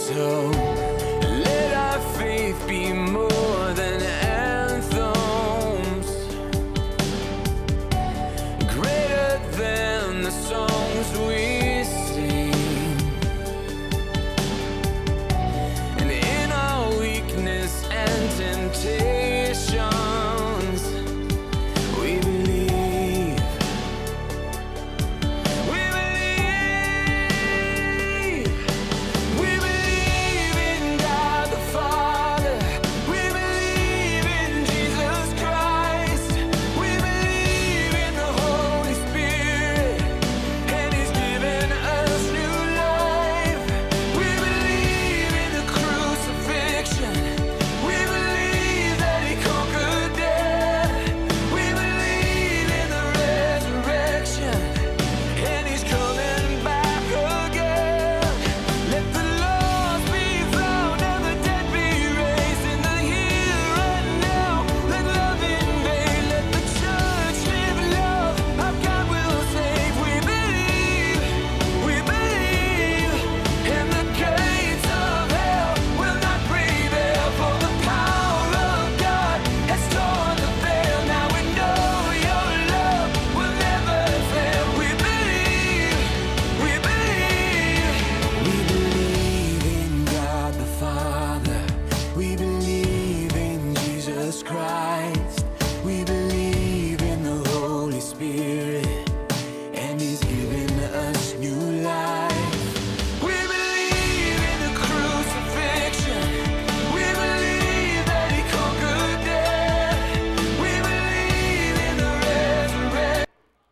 So let our faith be more than anthems, greater than the songs we sing. And in our weakness and temptations, we believe. We believe. We believe in God the Father. We believe in Jesus Christ. We believe in the Holy Spirit, and He's given us new life. We believe in the crucifixion. We believe that He conquered death. We believe in the resurrection, and He's coming back again. Let the lost be found and the dead be raised in the here and now. Let love invade, let the church live love. Our God will save. We believe, and the gates of hell will not prevail. For the power of God has torn the veil. Now we know Your love will never fail. We believe. We believe in God the Father. We believe in Jesus Christ. We believe in the Holy Spirit, and He's given us new life. We believe in the crucifixion. We believe that He conquered death. We believe in the resurrection.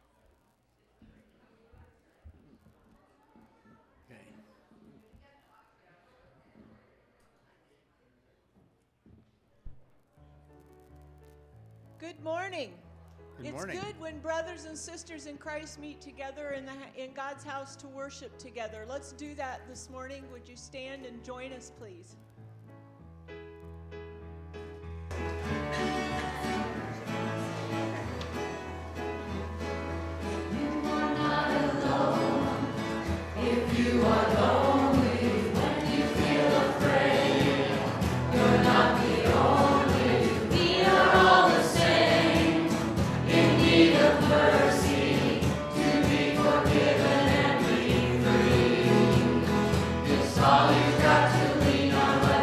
Good morning. Good It's morning. good when brothers and sisters in Christ meet together in God's house to worship together. Let's do that this morning. Would you stand and join us, please? All you've got to lean on.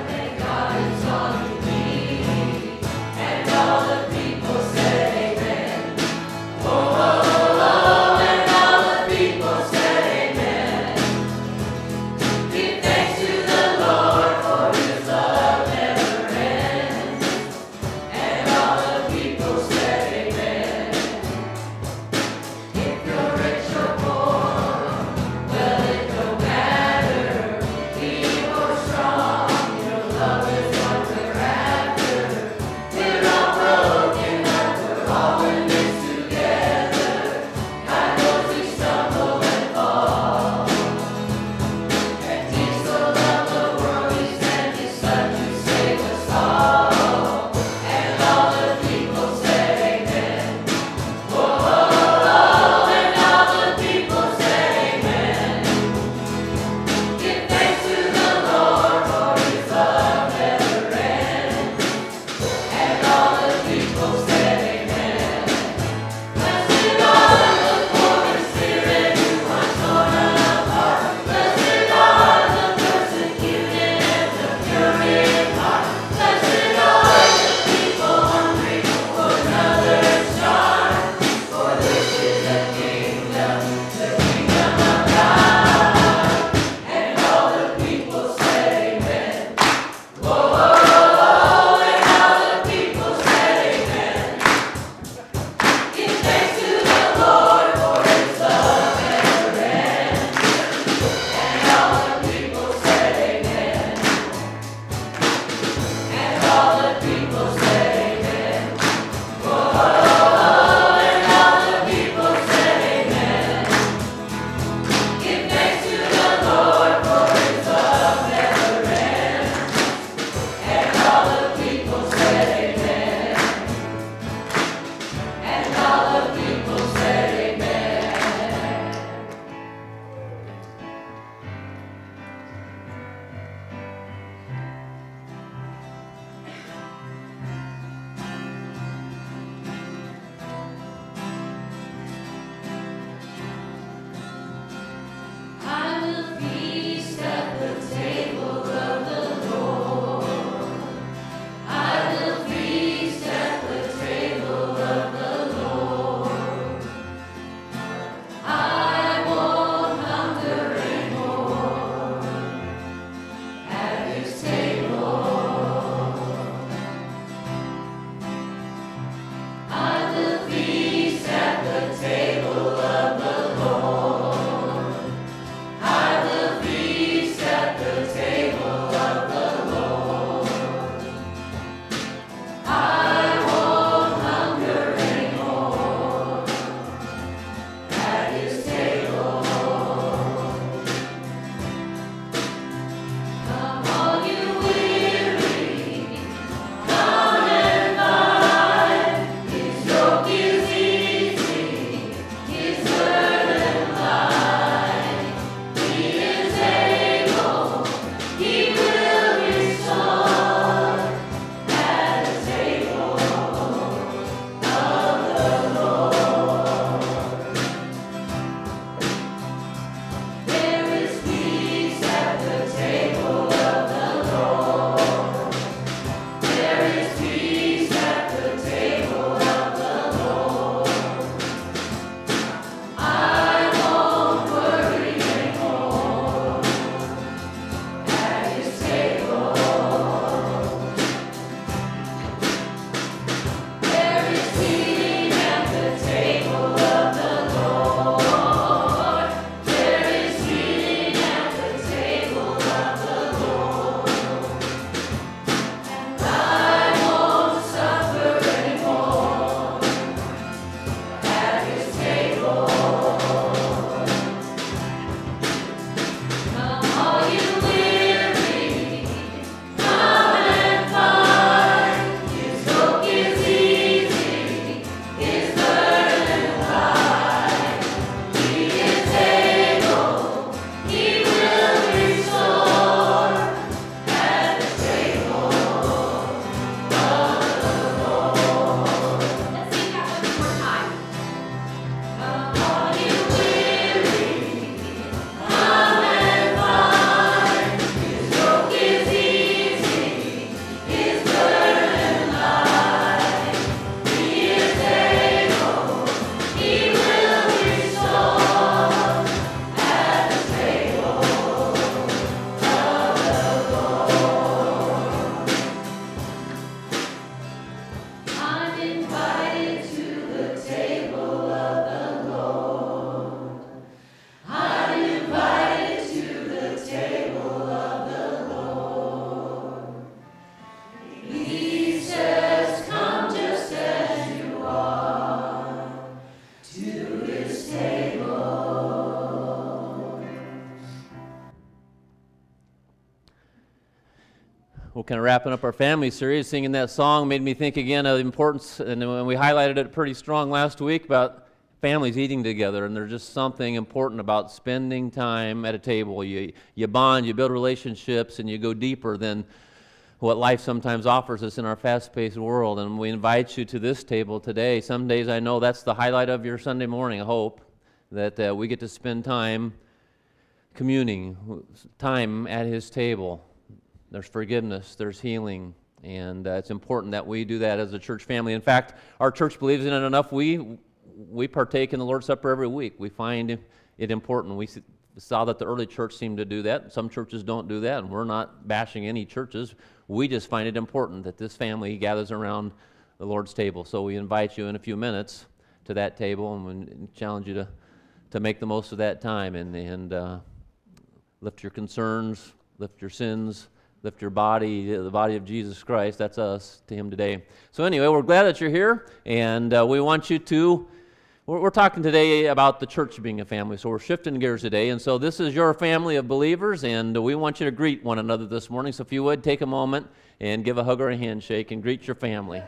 kind of wrapping up our family series. Singing that song made me think again of the importance, and when we highlighted it pretty strong last week about families eating together, and there's just something important about spending time at a table. You bond, you build relationships, and you go deeper than what life sometimes offers us in our fast-paced world. And we invite you to this table today. Some days I know that's the highlight of your Sunday morning. I hope that we get to spend time communing, time at His table. There's forgiveness, there's healing, and it's important that we do that as a church family. In fact, our church believes in it enough. We partake in the Lord's Supper every week. We find it important. We saw that the early church seemed to do that. Some churches don't do that, and we're not bashing any churches. We just find it important that this family gathers around the Lord's table. So we invite you in a few minutes to that table, and we challenge you to make the most of that time and lift your concerns, lift your sins, lift your body, the body of Jesus Christ. That's us to Him today. So anyway, we're glad that you're here, and we want you to. We're talking today about the church being a family, so we're shifting gears today. And so this is your family of believers, and we want you to greet one another this morning. So if you would, take a moment and give a hug or a handshake and greet your family.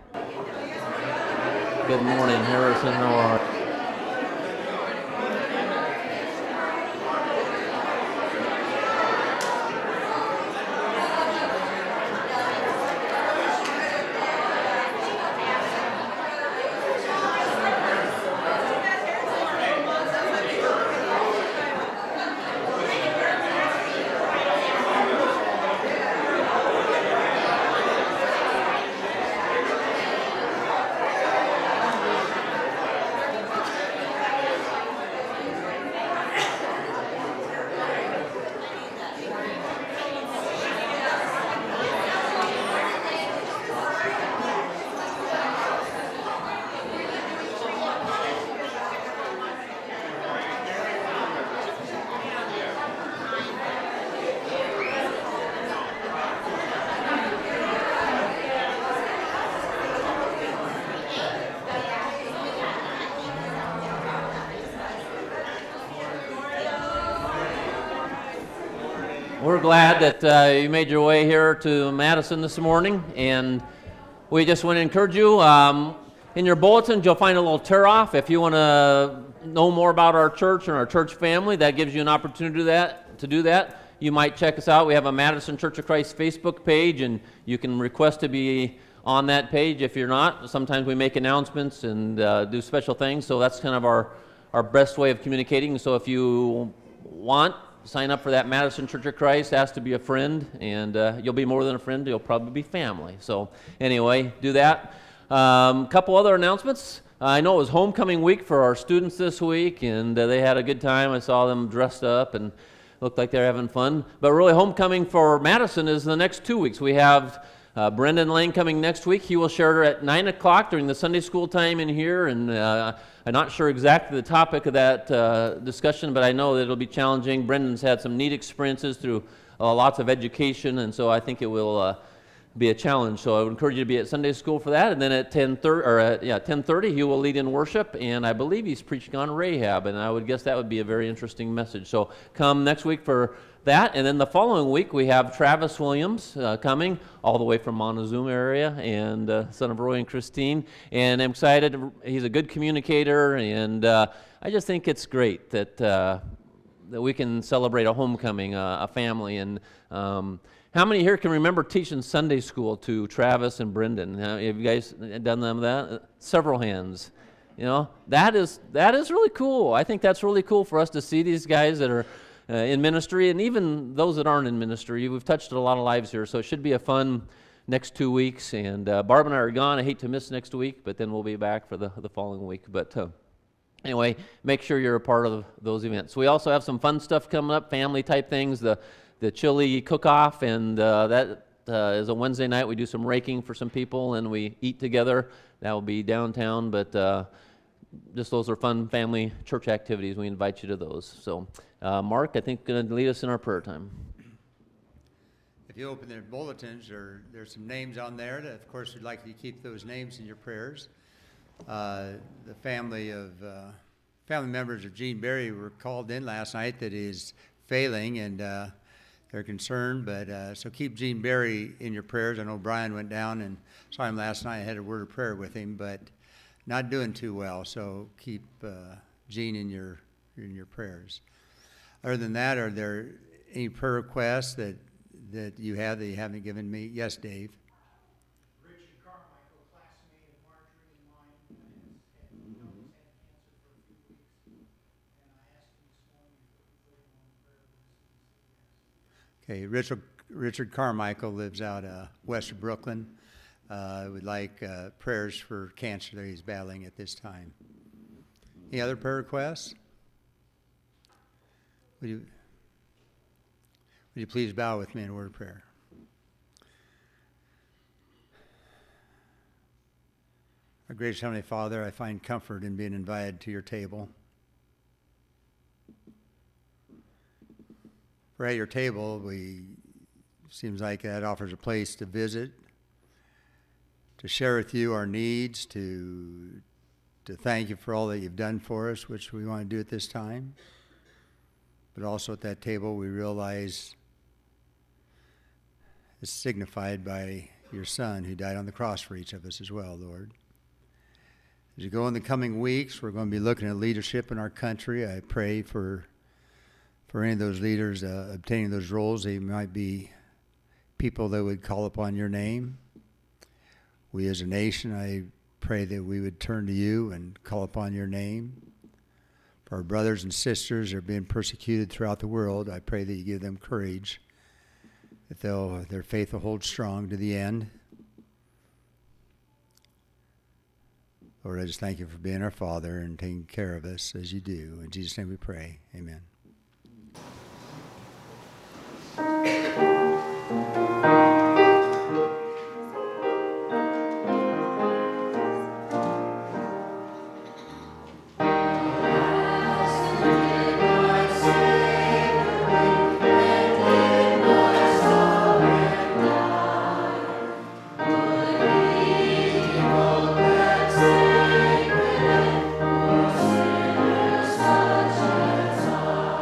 Good morning, Harrison. How are you? We're glad that you made your way here to Madison this morning, and we just want to encourage you. In your bulletins, you'll find a little tear-off. If you want to know more about our church and our church family, that gives you an opportunity to do that. You might check us out. We have a Madison Church of Christ Facebook page, and you can request to be on that page if you're not. Sometimes we make announcements and do special things, so that's kind of our best way of communicating. So if you want, sign up for that Madison Church of Christ, ask to be a friend, and you'll be more than a friend, you'll probably be family. So anyway, do that. Couple other announcements. I know it was homecoming week for our students this week, and they had a good time. I saw them dressed up and looked like they're having fun. But really, homecoming for Madison is the next 2 weeks. We have Brendan Lane coming next week. He will share at 9 o'clock during the Sunday school time in here, and I'm not sure exactly the topic of that discussion, but I know that it'll be challenging. Brendan's had some neat experiences through lots of education, and so I think it will be a challenge. So I would encourage you to be at Sunday school for that. And then at 10:30, he will lead in worship, and I believe he's preaching on Rahab, and I would guess that would be a very interesting message. So come next week for that, and then the following week we have Travis Williams coming all the way from Montezuma area, and son of Roy and Christine, and I'm excited. He's a good communicator, and I just think it's great that we can celebrate a homecoming, a family. And how many here can remember teaching Sunday school to Travis and Brendan? Have you guys done them that? Several hands. You know, that is really cool. I think that's really cool for us to see these guys that are in ministry, and even those that aren't in ministry. We've touched a lot of lives here, so it should be a fun next 2 weeks. And Barb and I are gone. I hate to miss next week, but then we'll be back for the following week. But anyway, make sure you're a part of those events. We also have some fun stuff coming up, family-type things, the chili cook-off, and that is a Wednesday night. We do some raking for some people, and we eat together. That will be downtown, but just those are fun family church activities. We invite you to those. So Mark, I think, going to lead us in our prayer time. If you open their bulletins, there's some names on there. That, of course, we'd like you to keep those names in your prayers. The family members of Gene Berry were called in last night that is failing, and they're concerned. But so keep Gene Berry in your prayers. I know Brian went down and saw him last night. I had a word of prayer with him, but not doing too well. So keep Gene in your prayers. Other than that, are there any prayer requests that you have that you haven't given me? Yes, Dave. Richard Carmichael, classmate of Marjorie and mine, had cancer for a few weeks, and I asked him this morning if we could put him on the prayer list, and he said yes. Okay, Richard Carmichael lives out west of Brooklyn. Would like prayers for cancer that he's battling at this time. Any other prayer requests? Would you please bow with me in a word of prayer? Our gracious Heavenly Father, I find comfort in being invited to your table. For at your table, seems like that offers a place to visit, to share with you our needs, to thank you for all that you've done for us, which we want to do at this time. But also at that table, we realize it's signified by your Son who died on the cross for each of us as well, Lord. As you go in the coming weeks, we're going to be looking at leadership in our country. I pray for any of those leaders obtaining those roles. They might be people that would call upon your name. We as a nation, I pray that we would turn to you and call upon your name. For our brothers and sisters who are being persecuted throughout the world, I pray that you give them courage, that their faith will hold strong to the end. Lord, I just thank you for being our Father and taking care of us as you do. In Jesus' name we pray. Amen. Such as I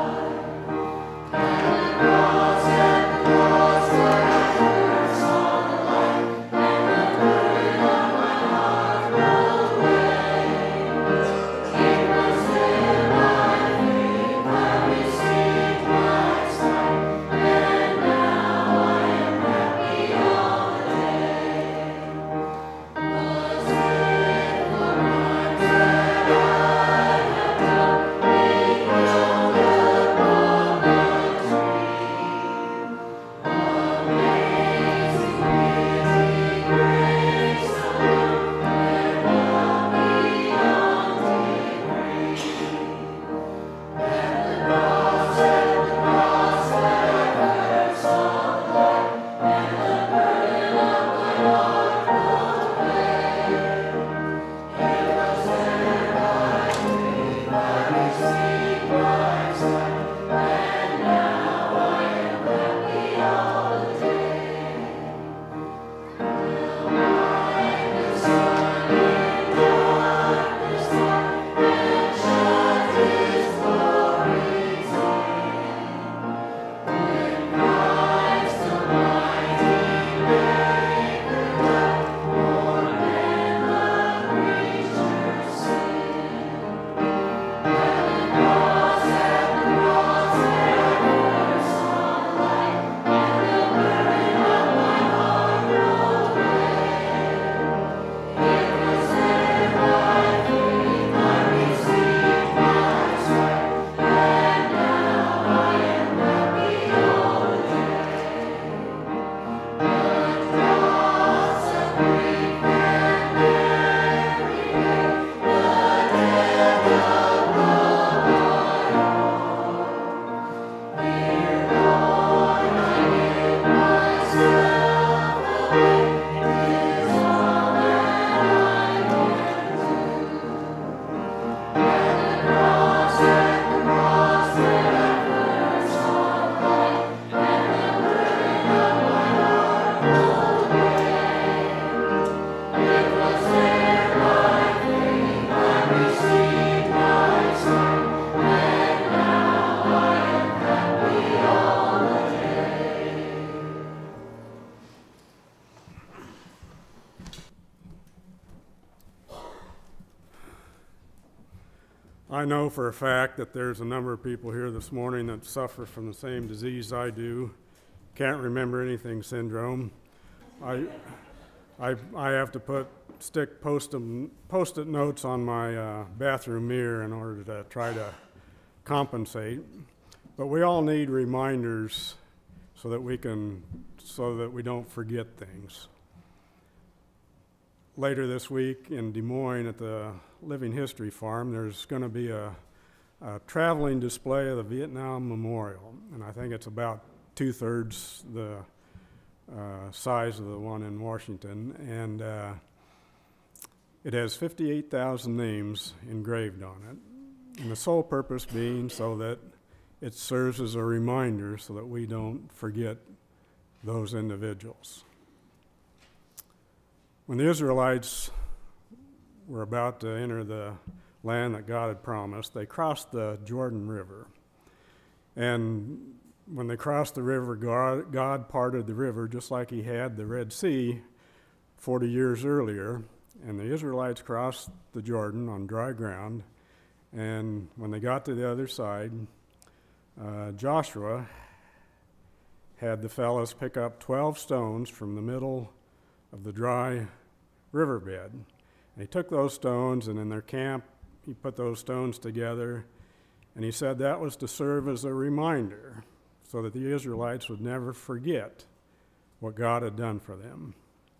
I know for a fact that there's a number of people here this morning that suffer from the same disease I do. Can't remember anything syndrome. I have to stick post-it notes on my bathroom mirror in order to try to compensate. But we all need reminders so that we don't forget things. Later this week in Des Moines at the Living History Farm, there's going to be a traveling display of the Vietnam Memorial, and I think it's about 2/3 the size of the one in Washington, and it has 58,000 names engraved on it, and the sole purpose being so that it serves as a reminder so that we don't forget those individuals. When the Israelites were about to enter the land that God had promised, they crossed the Jordan River. And when they crossed the river, God parted the river just like he had the Red Sea 40 years earlier. And the Israelites crossed the Jordan on dry ground. And when they got to the other side, Joshua had the fellows pick up 12 stones from the middle of the dry riverbed. And he took those stones, and in their camp, he put those stones together, and he said that was to serve as a reminder so that the Israelites would never forget what God had done for them.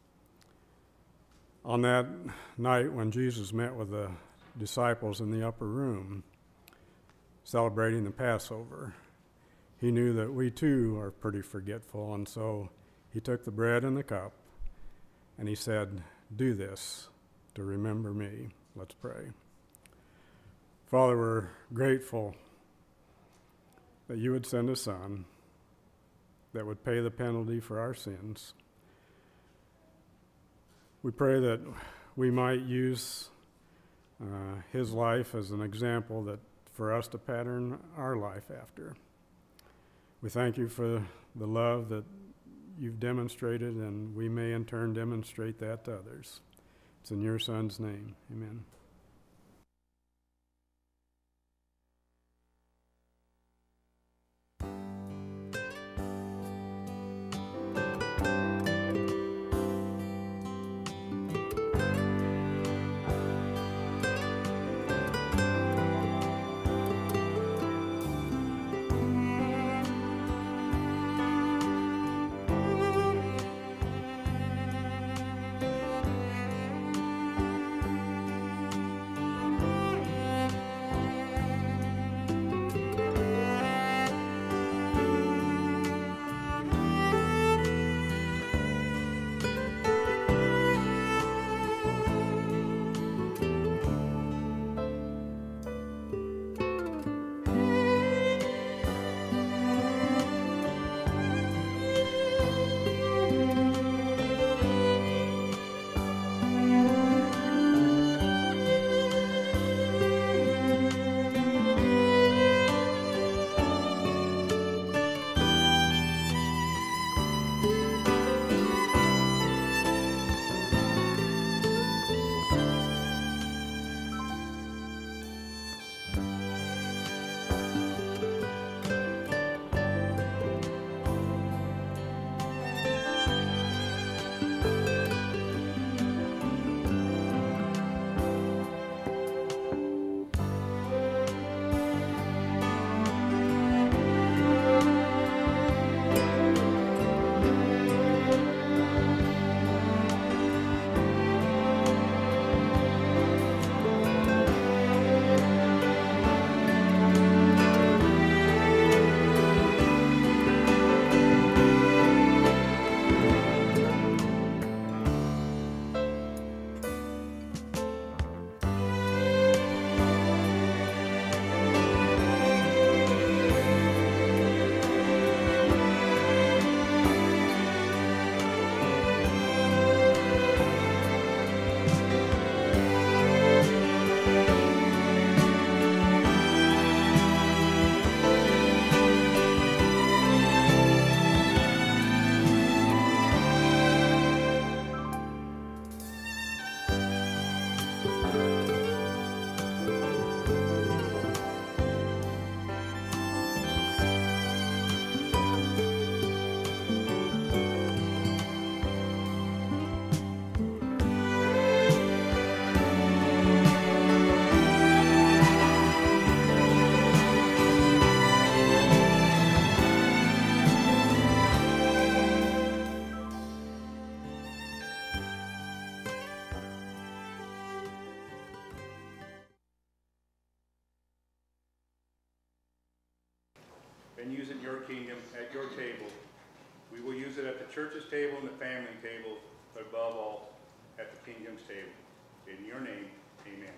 On that night when Jesus met with the disciples in the upper room, celebrating the Passover, he knew that we too are pretty forgetful, and so he took the bread and the cup, and he said, "Do this to remember me." Let's pray. Father, we're grateful that you would send a Son that would pay the penalty for our sins. We pray that we might use his life as an example that for us to pattern our life after. We thank you for the love that you've demonstrated, and we may in turn demonstrate that to others. It's in your Son's name. Amen. and use it in your kingdom at your table. We will use it at the church's table and the family table, but above all, at the kingdom's table. In your name, amen.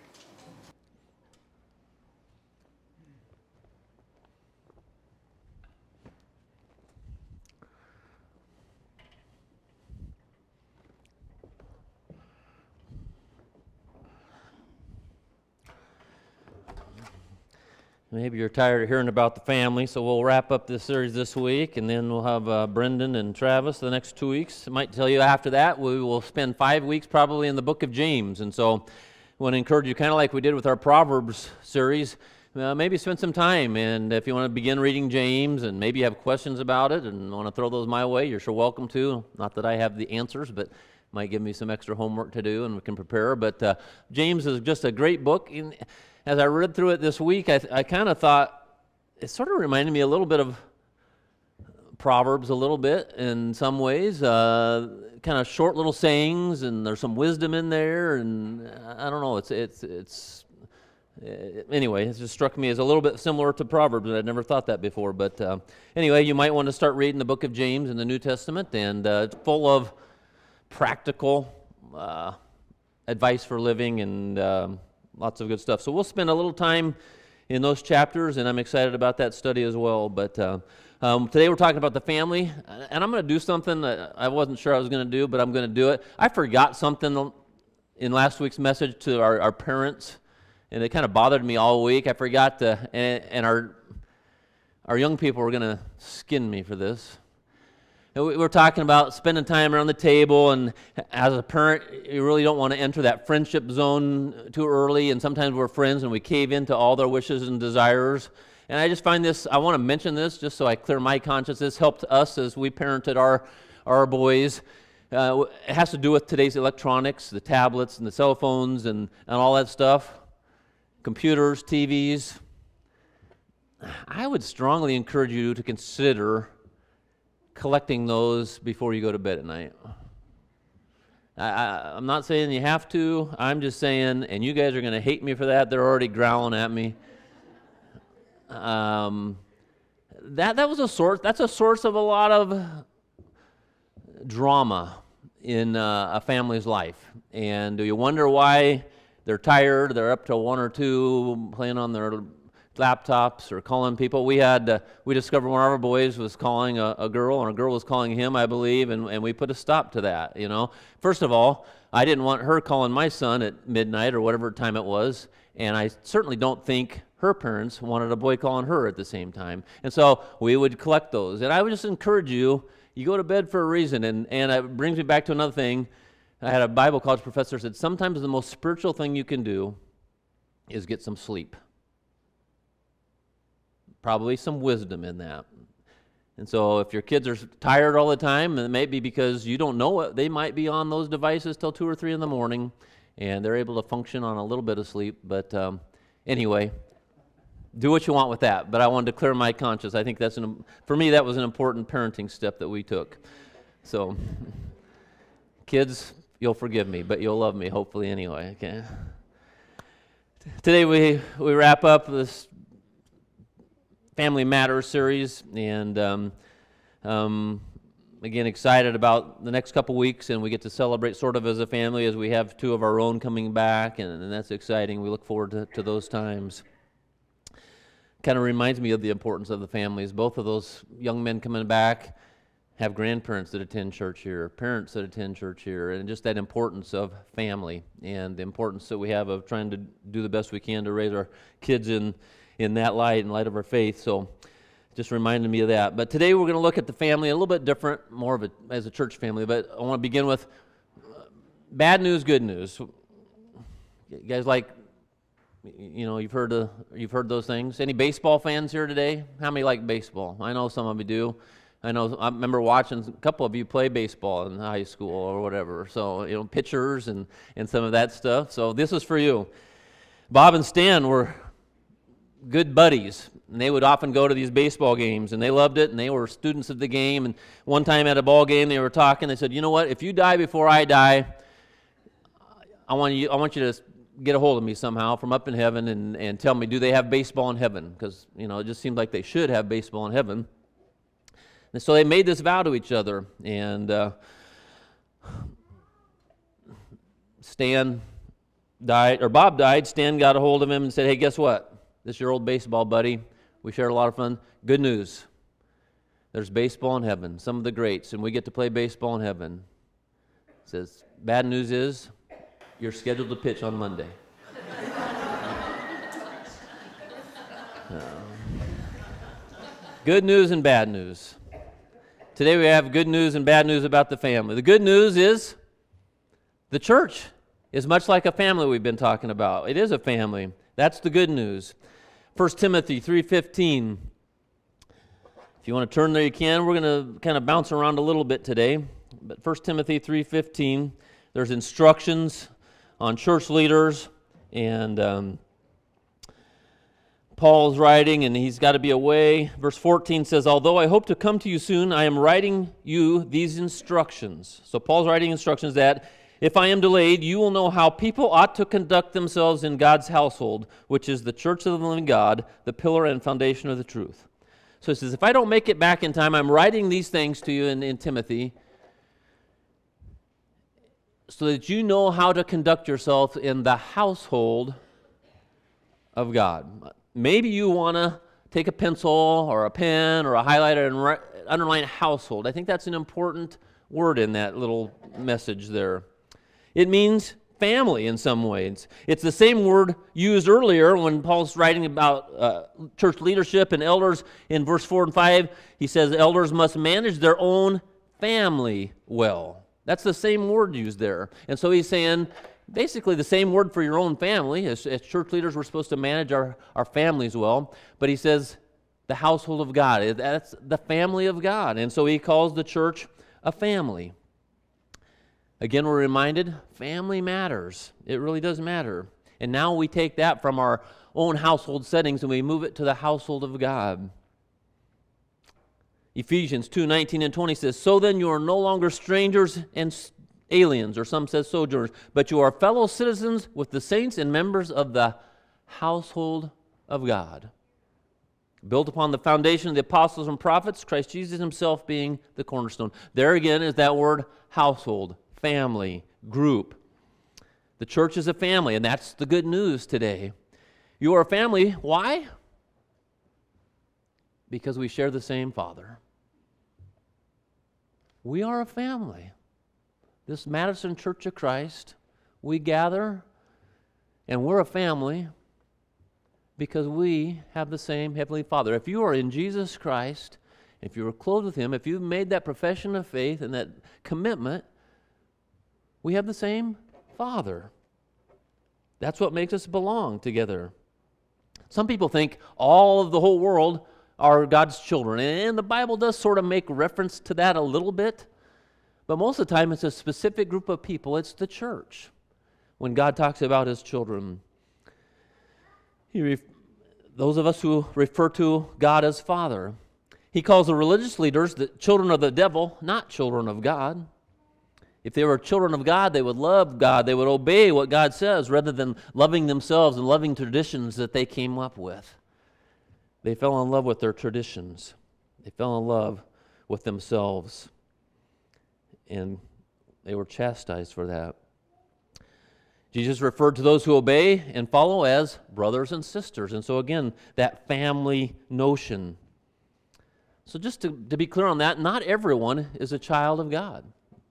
Maybe you're tired of hearing about the family, so we'll wrap up this series this week, and then we'll have Brendan and Travis the next 2 weeks. I might tell you after that, we will spend 5 weeks probably in the book of James, and so I want to encourage you, kind of like we did with our Proverbs series, maybe spend some time, and if you want to begin reading James, and maybe you have questions about it, and want to throw those my way, you're sure welcome to. Not that I have the answers, but might give me some extra homework to do, and we can prepare. But James is just a great book. As I read through it this week, I kind of thought it sort of reminded me a little bit of Proverbs a little bit in some ways, kind of short little sayings, and there's some wisdom in there, and I don't know, anyway, it just struck me as a little bit similar to Proverbs, and I'd never thought that before. But anyway, you might want to start reading the book of James in the New Testament, and it's full of practical advice for living and lots of good stuff. So we'll spend a little time in those chapters, and I'm excited about that study as well. But today we're talking about the family, and I'm going to do something that I wasn't sure I was going to do, but I'm going to do it. I forgot something in last week's message to our parents, and it kind of bothered me all week. I forgot to, and our young people were going to skin me for this. We're talking about spending time around the table, and as a parent, you really don't want to enter that friendship zone too early, and sometimes we're friends and we cave into all their wishes and desires. And I just find this, I want to mention this just so I clear my conscience. This helped us as we parented our boys. It has to do with today's electronics, the tablets and the cell phones and all that stuff, computers, TVs. I would strongly encourage you to consider collecting those before you go to bed at night. I'm not saying you have to. I'm just saying, and you guys are going to hate me for that. They're already growling at me. That's a source of a lot of drama in a family's life. And do you wonder why they're tired? They're up till 1 or 2 playing on their laptops or calling people. We discovered one of our boys was calling a girl, and a girl was calling him, I believe, and we put a stop to that, you know. First of all, I didn't want her calling my son at midnight or whatever time it was, and I certainly don't think her parents wanted a boy calling her at the same time. And so we would collect those. And I would just encourage you, you go to bed for a reason, and it brings me back to another thing. I had a Bible college professor said, sometimes the most spiritual thing you can do is get some sleep. Probably some wisdom in that. And so if your kids are tired all the time, it may be because you don't know what they might be on those devices till 2 or 3 in the morning, and they're able to function on a little bit of sleep. But anyway, do what you want with that. But I wanted to clear my conscience. I think for me, that was an important parenting step that we took. So kids, you'll forgive me, but you'll love me hopefully anyway. Okay. Today we wrap up this Family Matters series, and again, excited about the next couple weeks, and we get to celebrate sort of as a family as we have 2 of our own coming back, and that's exciting. We look forward to those times. Kind of reminds me of the importance of the families. Both of those young men coming back have grandparents that attend church here, parents that attend church here, and just that importance of family and the importance that we have of trying to do the best we can to raise our kids in that light, in light of our faith. So just reminded me of that. But today we're going to look at the family a little bit different, more of it as a church family. But I want to begin with bad news, good news. You guys like, you know, you've heard those things. Any baseball fans here today? How many like baseball? I know some of you do. I remember watching a couple of you play baseball in high school or whatever. So, you know, pitchers and some of that stuff. So this is for you. Bob and Stan were good buddies, and they would often go to these baseball games, and they loved it, and they were students of the game. And one time at a ball game, they were talking. They said, "You know what? If you die before I die, I want you to get a hold of me somehow from up in heaven and tell me, do they have baseball in heaven? Because, it just seemed like they should have baseball in heaven. And so they made this vow to each other. And Bob died. Stan got a hold of him and said, hey, guess what? This is your old baseball buddy. We shared a lot of fun. Good news. There's baseball in heaven, some of the greats, and we get to play baseball in heaven. It says, bad news is, you're scheduled to pitch on Monday. Good news and bad news. Today we have good news and bad news about the family. The good news is the church is much like a family we've been talking about. It is a family. That's the good news. 1 Timothy 3:15. If you want to turn there, you can. We're going to kind of bounce around a little bit today. But 1 Timothy 3:15, there's instructions on church leaders, and Paul's writing, and he's got to be away. Verse 14 says, although I hope to come to you soon, I am writing you these instructions. So Paul's writing instructions that if I am delayed, you will know how people ought to conduct themselves in God's household, which is the church of the living God, the pillar and foundation of the truth. So he says, if I don't make it back in time, I'm writing these things to you in Timothy so that you know how to conduct yourself in the household of God. Maybe you want to take a pencil or a pen or a highlighter and underline household. I think that's an important word in that little message there. It means family in some ways. It's the same word used earlier when Paul's writing about church leadership and elders. In verse 4 and 5, he says elders must manage their own family well. That's the same word used there. And so he's saying basically the same word for your own family. As church leaders, we're supposed to manage our families well. But he says the household of God. That's the family of God. And so he calls the church a family. Again, we're reminded, family matters. It really does matter. And now we take that from our own household settings and we move it to the household of God. Ephesians 2:19 and 20 says, so then you are no longer strangers and aliens, or some says sojourners, but you are fellow citizens with the saints and members of the household of God, built upon the foundation of the apostles and prophets, Christ Jesus himself being the cornerstone. There again is that word household, family, group. The church is a family, and that's the good news today. You are a family. Why? Because we share the same Father. We are a family. This Madison Church of Christ, we gather, and we're a family because we have the same Heavenly Father. If you are in Jesus Christ, if you are clothed with Him, if you've made that profession of faith and that commitment, we have the same Father. That's what makes us belong together. Some people think all of the whole world are God's children, and the Bible does sort of make reference to that a little bit, but most of the time it's a specific group of people. It's the church when God talks about His children. Those of us who refer to God as Father. He calls the religious leaders the children of the devil, not children of God. If they were children of God, they would love God. They would obey what God says rather than loving themselves and loving traditions that they came up with. They fell in love with their traditions. They fell in love with themselves. And they were chastised for that. Jesus referred to those who obey and follow as brothers and sisters. And so again, that family notion. So just to be clear on that, not everyone is a child of God.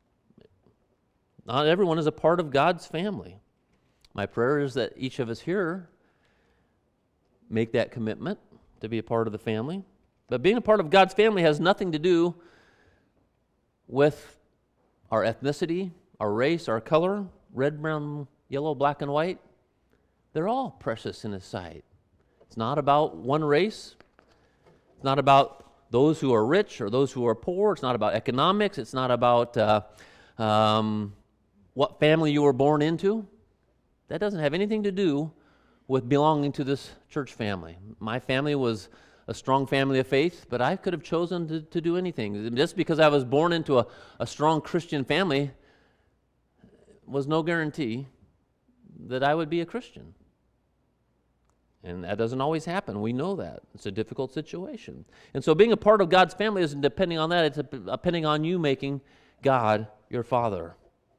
Not everyone is a part of God's family. My prayer is that each of us here make that commitment to be a part of the family. But being a part of God's family has nothing to do with our ethnicity, our race, our color, red, brown, yellow, black, and white. They're all precious in His sight. It's not about one race. It's not about those who are rich or those who are poor. It's not about economics. It's not about what family you were born into. That doesn't have anything to do with belonging to this church family. My family was a strong family of faith, but I could have chosen to do anything. Just because I was born into a strong Christian family was no guarantee that I would be a Christian. And that doesn't always happen. We know that. It's a difficult situation. And so being a part of God's family isn't depending on that. It's depending on you making God your Father.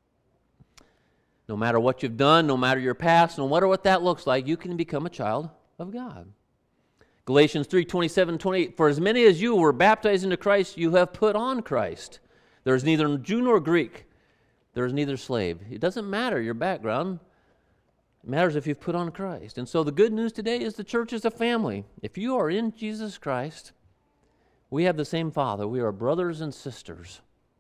No matter what you've done, no matter your past, no matter what that looks like, you can become a child of God. Galatians 3:27-28, for as many as you were baptized into Christ, you have put on Christ. There is neither Jew nor Greek. There is neither slave. It doesn't matter your background. It matters if you've put on Christ. And so the good news today is the church is a family. If you are in Jesus Christ, we have the same Father. We are brothers and sisters.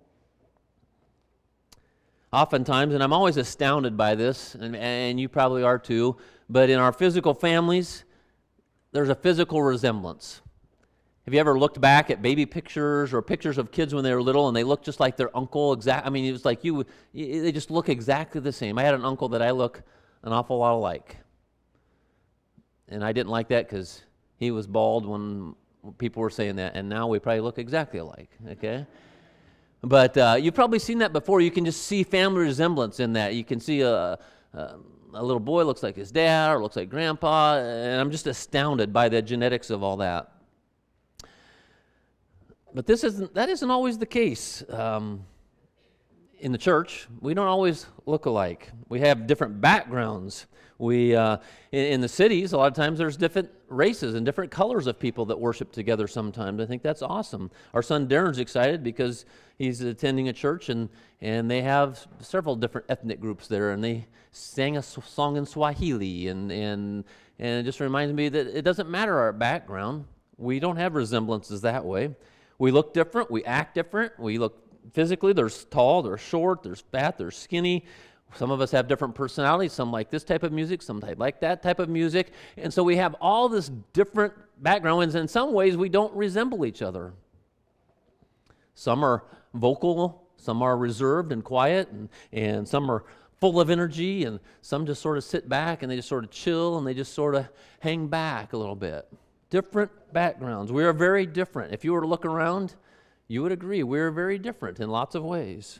Oftentimes, and I'm always astounded by this, and you probably are too, but in our physical families, there's a physical resemblance. Have you ever looked back at baby pictures or pictures of kids when they were little and they look just like their uncle? I mean, it was like they just look exactly the same. I had an uncle that I look an awful lot alike. And I didn't like that because he was bald when people were saying that, and now we probably look exactly alike, okay? But you've probably seen that before. You can just see family resemblance in that. You can see a little boy looks like his dad or looks like grandpa, and I'm just astounded by the genetics of all that. But that isn't always the case. In the church, we don't always look alike. We have different backgrounds. In the cities, a lot of times there's different races and different colors of people that worship together sometimes. I think that's awesome. Our son Darren's excited because he's attending a church and they have several different ethnic groups there, and they sang a song in Swahili, and it just reminds me that it doesn't matter our background. We don't have resemblances that way. We look different, we act different, we look physically, there's tall, there's short, there's fat, there's skinny. Some of us have different personalities. Some like this type of music, some like that type of music. And so we have all this different backgrounds, and in some ways we don't resemble each other. Some are vocal, some are reserved and quiet, and some are full of energy, and some just sort of sit back and they just sort of chill and they just sort of hang back a little bit. Different backgrounds. We are very different. If you were to look around, you would agree we're very different in lots of ways.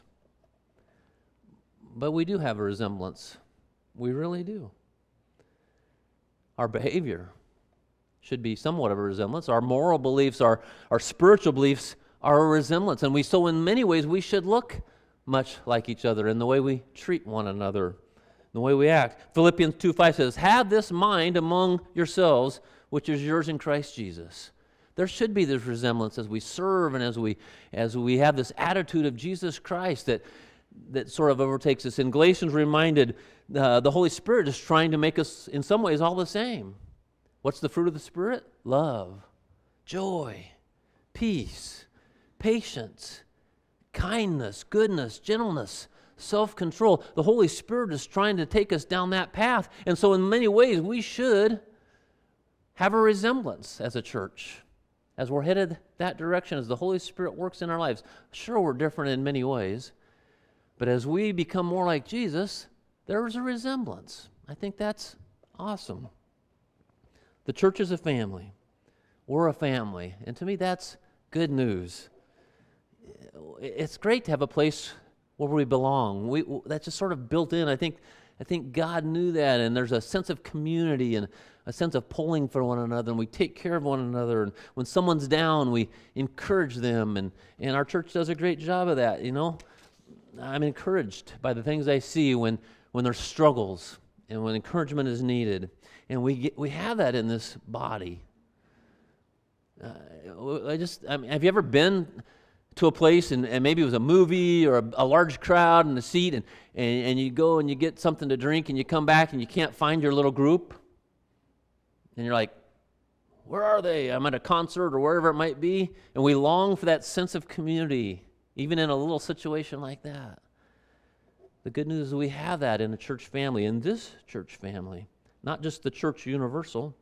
But we do have a resemblance. We really do. Our behavior should be somewhat of a resemblance. Our moral beliefs, our spiritual beliefs are a resemblance. And so in many ways, we should look much like each other in the way we treat one another, the way we act. Philippians 2:5 says, have this mind among yourselves, which is yours in Christ Jesus. There should be this resemblance as we serve and as we have this attitude of Jesus Christ that sort of overtakes us. In Galatians, reminded the Holy Spirit is trying to make us, in some ways, all the same. What's the fruit of the Spirit? Love, joy, peace, patience, kindness, goodness, gentleness, self-control. The Holy Spirit is trying to take us down that path. And so in many ways, we should have a resemblance as a church, as we're headed that direction, as the Holy Spirit works in our lives. Sure, we're different in many ways, but as we become more like Jesus, there is a resemblance. I think that's awesome. The church is a family. We're a family. And to me, that's good news. It's great to have a place where we belong. That's just sort of built in. I think God knew that, and there's a sense of community and a sense of pulling for one another, and we take care of one another. And when someone's down, we encourage them, and our church does a great job of that, you know. I'm encouraged by the things I see when there's struggles and when encouragement is needed. And we have that in this body. Have you ever been to a place and maybe it was a movie or a large crowd in a seat and you go and you get something to drink and you come back and you can't find your little group? And you're like, where are they? I'm at a concert or wherever it might be. And we long for that sense of community, even in a little situation like that. The good news is we have that in a church family, in this church family, not just the church universal.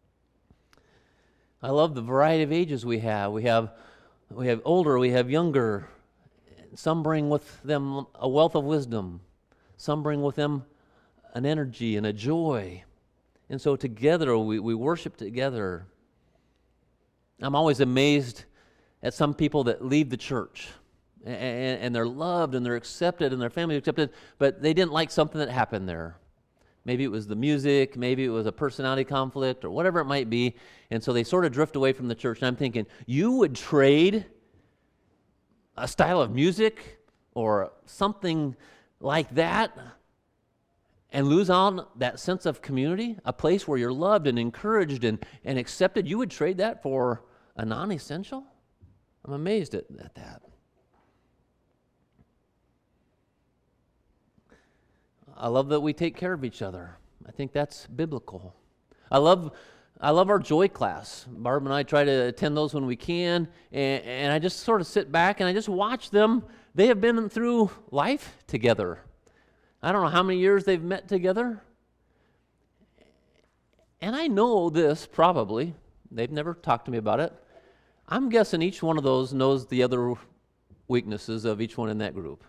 I love the variety of ages we have. We have older, we have younger. Some bring with them a wealth of wisdom. Some bring with them an energy and a joy. And so together, we worship together. I'm always amazed at some people that leave the church. And they're loved and they're accepted and their family is accepted, but they didn't like something that happened there. Maybe it was the music, maybe it was a personality conflict, or whatever it might be, and so they sort of drift away from the church. And I'm thinking, you would trade a style of music or something like that and lose out that sense of community, a place where you're loved and encouraged and accepted? You would trade that for a non-essential? I'm amazed at that. I love that we take care of each other. I think that's biblical. I love our joy class. Barb and I try to attend those when we can, and I just sort of sit back and I just watch them. They have been through life together. I don't know how many years they've met together. And I know this probably. They've never talked to me about it. I'm guessing each one of those knows the other weaknesses of each one in that group.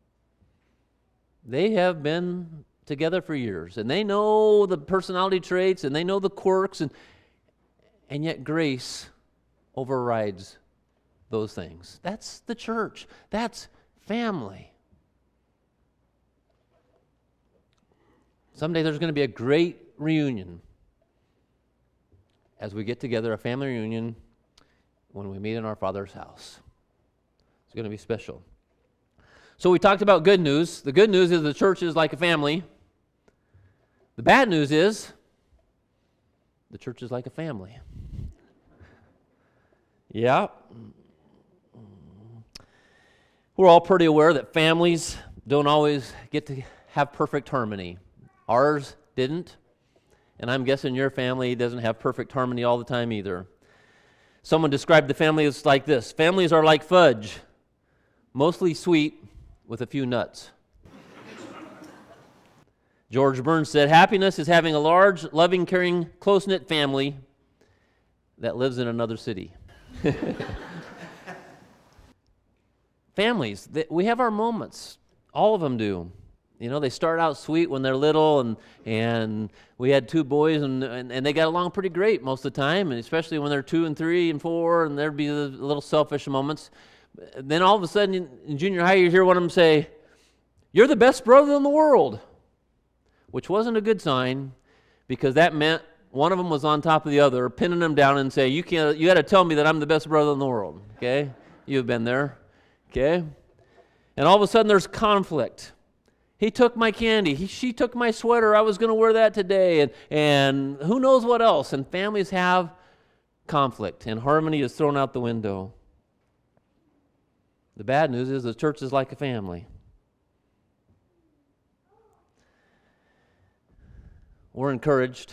They have been together for years, and they know the personality traits, and they know the quirks, and yet grace overrides those things. That's the church. That's family. Someday there's going to be a great reunion as we get together, a family reunion, when we meet in our Father's house. It's going to be special. So we talked about good news. The good news is the church is like a family. The bad news is the church is like a family. Yeah. We're all pretty aware that families don't always get to have perfect harmony. Ours didn't, and I'm guessing your family doesn't have perfect harmony all the time either. Someone described the family as like this: families are like fudge, mostly sweet with a few nuts. George Burns said, happiness is having a large, loving, caring, close-knit family that lives in another city. Families, we have our moments. All of them do. You know, they start out sweet when they're little, and we had two boys, and they got along pretty great most of the time, and especially when they're 2 and 3 and 4, and there'd be the little selfish moments. Then all of a sudden in junior high, you hear one of them say, "You're the best brother in the world," which wasn't a good sign, because that meant one of them was on top of the other, pinning them down and say, you got to tell me that I'm the best brother in the world. Okay? You've been there. Okay? And all of a sudden there's conflict. He took my candy. She took my sweater. I was going to wear that today. And who knows what else. And families have conflict, and harmony is thrown out the window. The bad news is the church is like a family. We're encouraged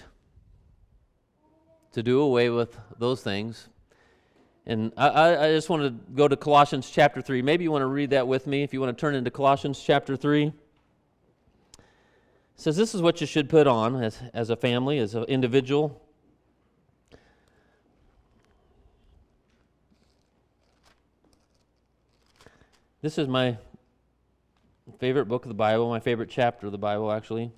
to do away with those things. And I just want to go to Colossians chapter 3. Maybe you want to read that with me if you want to turn into Colossians chapter 3. It says this is what you should put on as a family, as an individual. This is my favorite book of the Bible, my favorite chapter of the Bible, actually.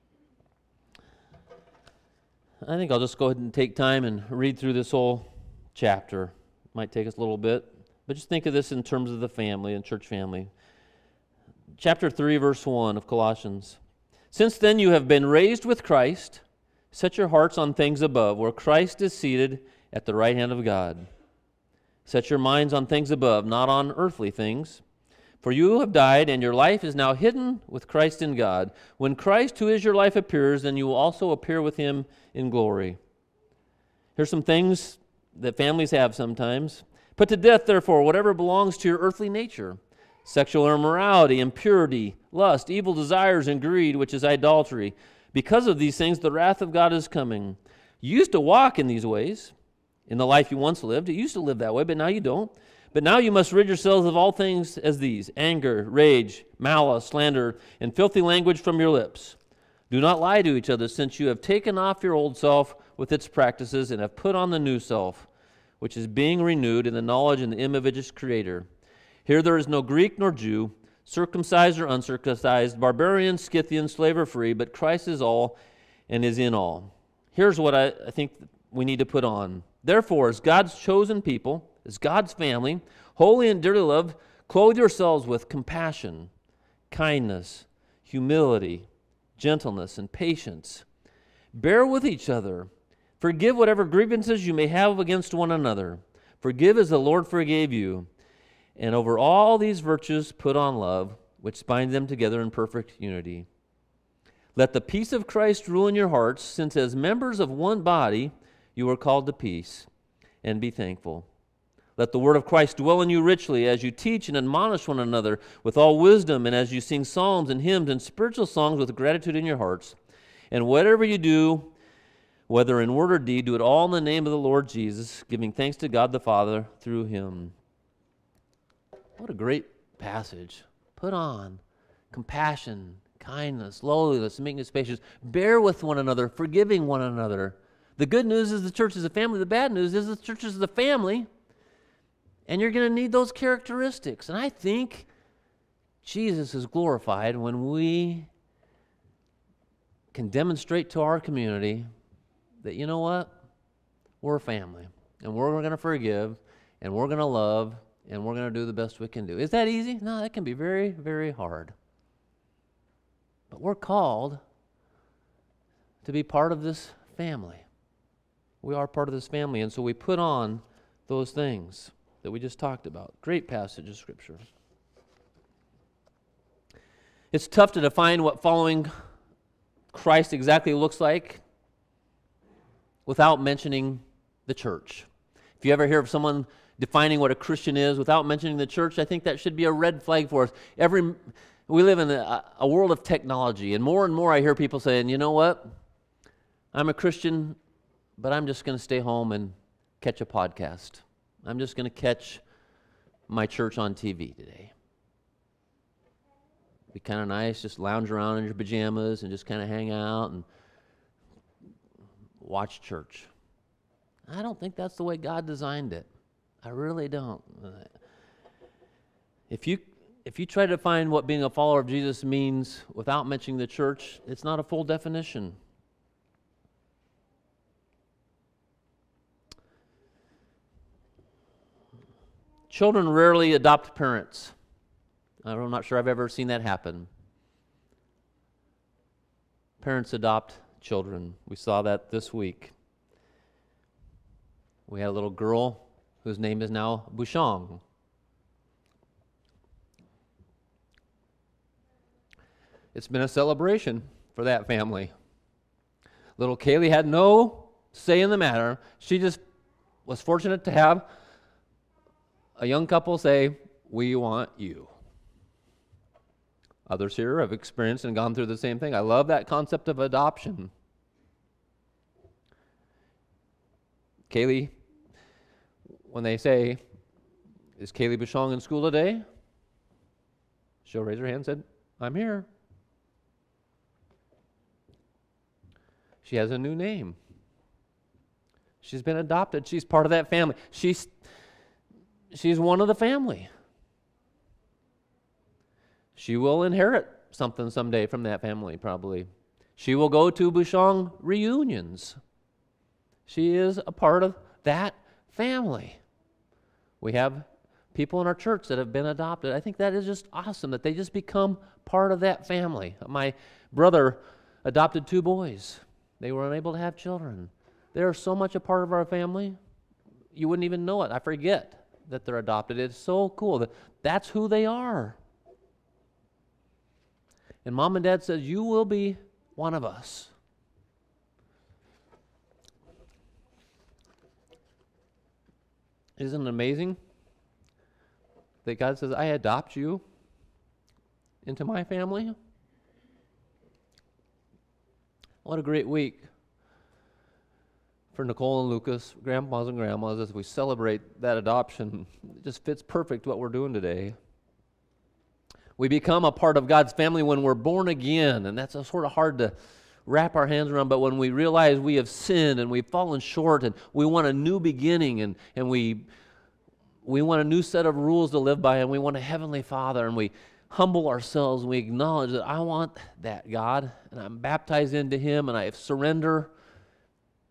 I think I'll just go ahead and take time and read through this whole chapter. Might take us a little bit, but just think of this in terms of the family and church family. Chapter 3, verse 1 of Colossians. Since then you have been raised with Christ, set your hearts on things above, where Christ is seated at the right hand of God. Set your minds on things above, not on earthly things. For you have died, and your life is now hidden with Christ in God. When Christ, who is your life, appears, then you will also appear with him in glory. Here's some things that families have sometimes. Put to death, therefore, whatever belongs to your earthly nature: sexual immorality, impurity, lust, evil desires, and greed, which is idolatry. Because of these things, the wrath of God is coming. You used to walk in these ways in the life you once lived. You used to live that way, but now you don't. But now you must rid yourselves of all things as these: anger, rage, malice, slander, and filthy language from your lips. Do not lie to each other, since you have taken off your old self with its practices and have put on the new self, which is being renewed in the knowledge and the image of its Creator. Here there is no Greek nor Jew, circumcised or uncircumcised, barbarian, Scythian, slave or free, but Christ is all and is in all. Here's what I think we need to put on. Therefore, as God's chosen people, as God's family, holy and dearly loved, clothe yourselves with compassion, kindness, humility, gentleness, and patience. Bear with each other. Forgive whatever grievances you may have against one another. Forgive as the Lord forgave you. And over all these virtues put on love, which binds them together in perfect unity. Let the peace of Christ rule in your hearts, since as members of one body you are called to peace, and be thankful. Let the word of Christ dwell in you richly as you teach and admonish one another with all wisdom, and as you sing psalms and hymns and spiritual songs with gratitude in your hearts. And whatever you do, whether in word or deed, do it all in the name of the Lord Jesus, giving thanks to God the Father through him. What a great passage. Put on compassion, kindness, lowliness, meekness, patience. Bear with one another, forgiving one another. The good news is the church is a family. The bad news is the church is a family, and you're going to need those characteristics. And I think Jesus is glorified when we can demonstrate to our community that, you know what, we're a family, and we're going to forgive, and we're going to love, and we're going to do the best we can do. Is that easy? No, that can be very, very hard. But we're called to be part of this family. We are part of this family, and so we put on those things that we just talked about. Great passage of Scripture. It's tough to define what following Christ exactly looks like without mentioning the church. If you ever hear of someone defining what a Christian is without mentioning the church, I think that should be a red flag for us. We live in a world of technology, and more I hear people saying, you know what, I'm a Christian, but I'm just going to stay home and catch a podcast. I'm just going to catch my church on TV today. Be kind of nice, just lounge around in your pajamas and just kind of hang out and watch church. I don't think that's the way God designed it. I really don't. If you try to find what being a follower of Jesus means without mentioning the church, it's not a full definition. Children rarely adopt parents. I'm not sure I've ever seen that happen. Parents adopt children. We saw that this week. We had a little girl whose name is now Bouchon. It's been a celebration for that family. Little Kaylee had no say in the matter. She just was fortunate to have a young couple say, "We want you." Others here have experienced and gone through the same thing. I love that concept of adoption. Kaylee, when they say, "Is Kaylee Bouchon in school today?" she'll raise her hand and say, "I'm here." She has a new name. She's been adopted. She's part of that family. She's one of the family. She will inherit something someday from that family, probably. She will go to Bouchon reunions. She is a part of that family. We have people in our church that have been adopted. I think that is just awesome that they just become part of that family. My brother adopted 2 boys. They were unable to have children. They are so much a part of our family, you wouldn't even know it. I forget that they're adopted. It's so cool that that's who they are. And Mom and Dad says, "You will be one of us." Isn't it amazing that God says, "I adopt you into my family"? What a great week for Nicole and Lucas, grandpas and grandmas, as we celebrate that adoption. It just fits perfect what we're doing today. We become a part of God's family when we're born again, and that's sort of hard to wrap our hands around, but when we realize we have sinned and we've fallen short and we want a new beginning and we want a new set of rules to live by and we want a heavenly Father and we humble ourselves and we acknowledge that I want that, God, and I'm baptized into Him and I surrender,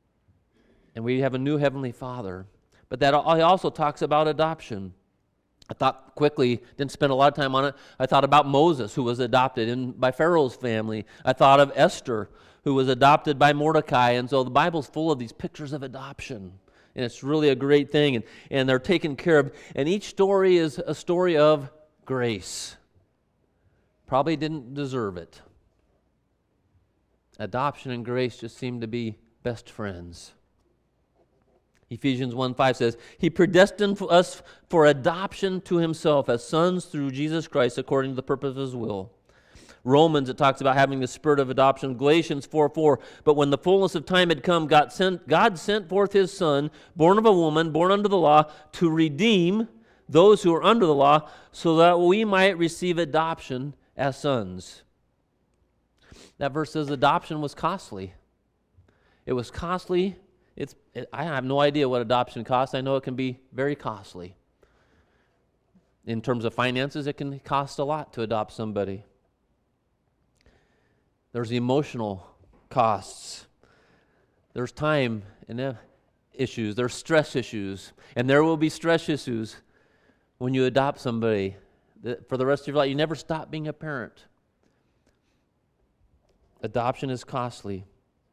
and we have a new heavenly Father. But that also talks about adoption. I thought quickly, didn't spend a lot of time on it. I thought about Moses, who was adopted by Pharaoh's family. I thought of Esther, who was adopted by Mordecai. And so the Bible's full of these pictures of adoption. And it's really a great thing. And they're taken care of. And each story is a story of grace. Probably didn't deserve it. Adoption and grace just seem to be best friends. Ephesians 1:5 says, He predestined us for adoption to Himself as sons through Jesus Christ according to the purpose of His will. Romans, it talks about having the spirit of adoption. Galatians 4:4, but when the fullness of time had come, God sent forth His Son, born of a woman, born under the law, to redeem those who are under the law, so that we might receive adoption as sons. That verse says adoption was costly. It was costly. I have no idea what adoption costs. I know it can be very costly. In terms of finances, it can cost a lot to adopt somebody. There's emotional costs. There's time and issues. There's stress issues. And there will be stress issues when you adopt somebody. For the rest of your life, you never stop being a parent. Adoption is costly.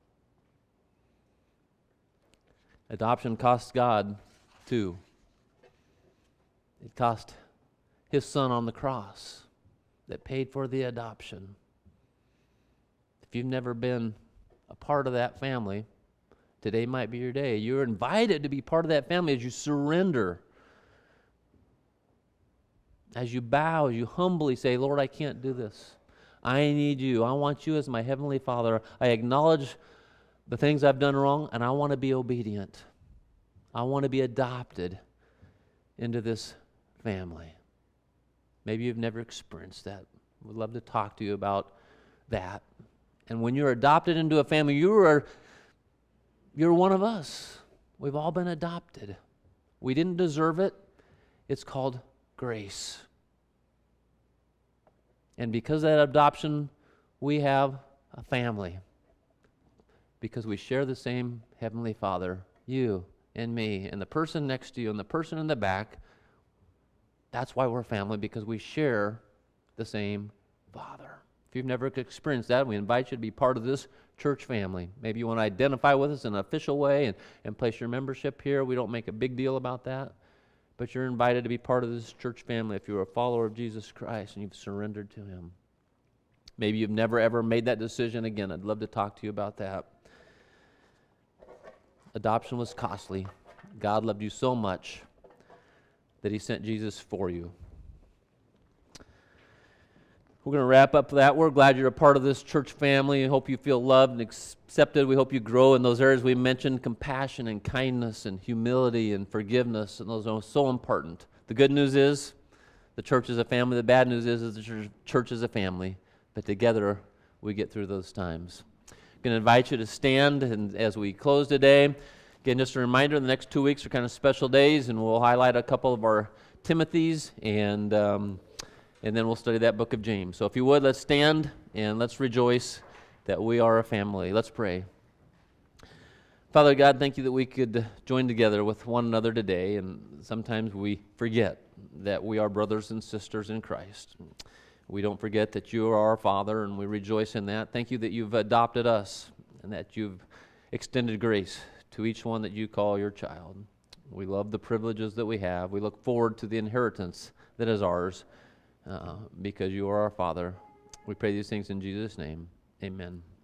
Adoption costs God, too. It cost His Son on the cross that paid for the adoption. If you've never been a part of that family, today might be your day. You're invited to be part of that family as you surrender. As you bow, as you humbly say, Lord, I can't do this. I need You. I want You as my Heavenly Father. I acknowledge the things I've done wrong, and I want to be obedient. I want to be adopted into this family. Maybe you've never experienced that. We'd love to talk to you about that. And when you're adopted into a family, you're one of us. We've all been adopted. We didn't deserve it. It's called grace. And because of that adoption, we have a family. Because we share the same Heavenly Father, you and me, and the person next to you, and the person in the back. That's why we're family, because we share the same Father. If you've never experienced that, we invite you to be part of this church family. Maybe you want to identify with us in an official way and place your membership here. We don't make a big deal about that. But you're invited to be part of this church family if you're a follower of Jesus Christ and you've surrendered to Him. Maybe you've never ever made that decision again. I'd love to talk to you about that. Adoption was costly. God loved you so much that He sent Jesus for you. We're going to wrap up that. We're glad you're a part of this church family. I hope you feel loved and accepted. We hope you grow in those areas we mentioned, compassion and kindness and humility and forgiveness, and those are so important. The good news is the church is a family. The bad news is the church is a family, but together we get through those times. I'm going to invite you to stand and as we close today. Again, just a reminder, the next 2 weeks are kind of special days, and we'll highlight a couple of our Timothys, and then we'll study that book of James. So if you would, let's stand and let's rejoice that we are a family. Let's pray. Father God, thank You that we could join together with one another today, and sometimes we forget that we are brothers and sisters in Christ. We don't forget that You are our Father, and we rejoice in that. Thank You that You've adopted us and that You've extended grace to each one that You call Your child. We love the privileges that we have. We look forward to the inheritance that is ours because You are our Father. We pray these things in Jesus' name. Amen.